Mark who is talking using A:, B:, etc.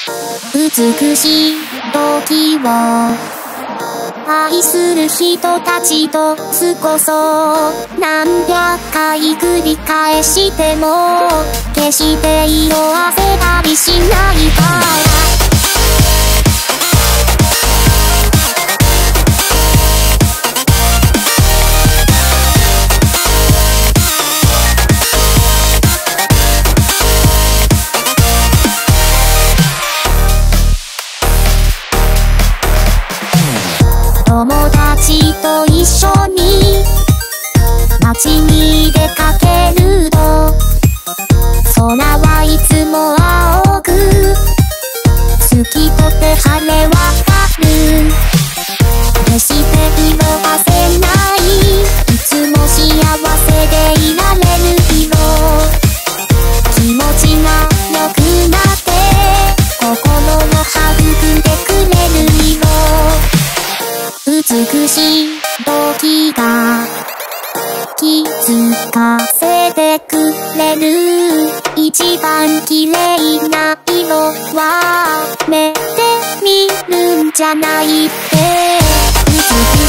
A: 美しい時を愛する人たちと過ごそう。何百回繰り返しても決して色あせたりしないから。友達と一緒に街に出かけると空はいつも青く透き通って晴れ渡る。決して色あせない、いつも幸せでいられる色。気持ちが良くなって心を育んでくれる色。美しい時が気づかせてくれる。一番綺麗な色は目で見るんじゃないって。美しい